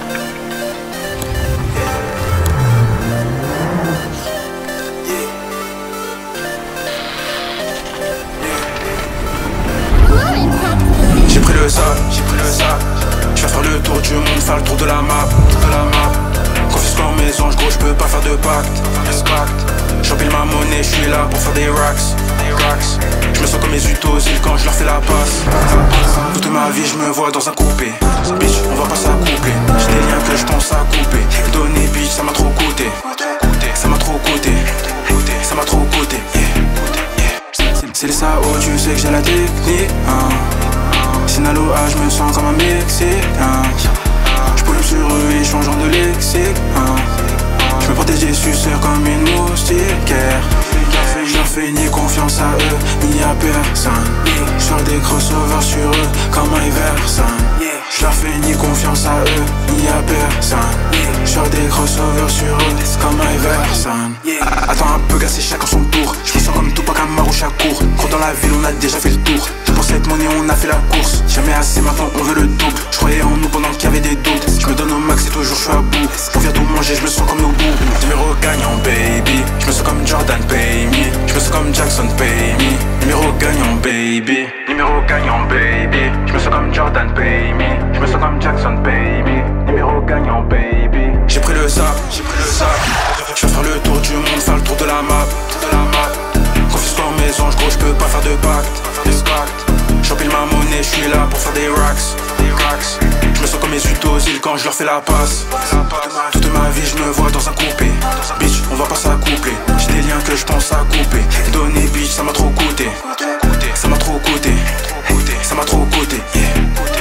J'ai pris le sac, je vais faire le tour du monde, faire le tour de la map, confisquant mes anges, gros, je peux pas faire de pacte. J'empile ma monnaie, je suis là pour faire des racks. Je me sens comme mes utosilles quand je leur fais la passe. Toute ma vie, je me vois dans un coupé. Bitch, on va pas s'accoupler. J'ai des liens que je pense à couper. Donner bitch, ça m'a trop coûté. Ça m'a trop coûté. Ça m'a trop coûté. C'est le Sao, tu sais que j'ai la technique. Sinaloa, je me sens comme un Mexicain. Je pollue sur eux et changeant de lexique. Je me protège des suceurs comme une moustiquaire. Je leur fais ni confiance à eux, ni à personne. Je sors des crossovers sur eux comme Iverson. Je leur fais ni confiance à eux, ni à personne. Je sors des crossovers sur eux comme Iverson. Attends un peu, gars, c'est chacun son tour. Je me sens comme Tupac Amaru Shakur. Gros dans la ville, on a déjà fait le tour. Pour cette monnaie, on a fait la course. Jamais assez, maintenant on veut le double. Je croyais en nous pendant qu'il y avait des doutes. Je me donne au max et toujours je suis à bout. On vient tout manger, je me sens comme nos bouts. Numéro gagnant, baby. Je me sens comme Jordan, pay me. Je me sens comme Jackson, pay me. Numéro gagnant, baby. Numéro gagnant, baby. Je me sens comme Jordan, pay me. Je me sens comme Jackson, pay me. Numéro gagnant, baby. J'ai pris le sac, je vais faire le tour du monde, faire le tour de la map, confisquant mes anges, gros, je peux pas faire de pacte. J'empile ma monnaie, je suis là pour faire des racks. Je me sens comme mes utosilles quand je leur fais la passe. Toute ma vie, je me vois dans un coupé. Bitch, on va pas s'accoupler. J'ai des liens que je pense à couper. Donner bitch, ça m'a trop coûté. Ça m'a trop coûté. Ça m'a trop coûté.